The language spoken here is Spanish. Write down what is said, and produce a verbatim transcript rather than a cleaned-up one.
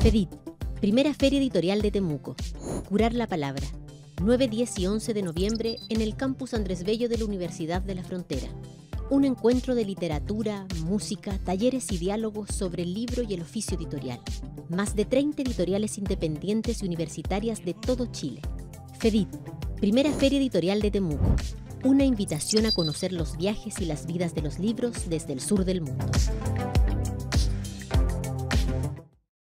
FEDIT, primera Feria Editorial de Temuco. Curar la palabra. nueve, diez y once de noviembre en el campus Andrés Bello de la Universidad de la Frontera. Un encuentro de literatura, música, talleres y diálogos sobre el libro y el oficio editorial. Más de treinta editoriales independientes y universitarias de todo Chile. FEDIT, primera Feria Editorial de Temuco. Una invitación a conocer los viajes y las vidas de los libros desde el sur del mundo.